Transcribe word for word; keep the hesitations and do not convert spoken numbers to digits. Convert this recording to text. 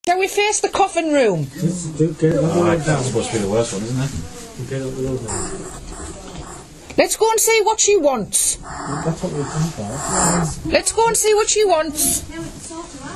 Shall we face the coffin room? Oh, that's supposed to be the worst one, isn't it? Get up the road now. Let's go and see what she wants. That's what we've come for. Let's go and see what she wants.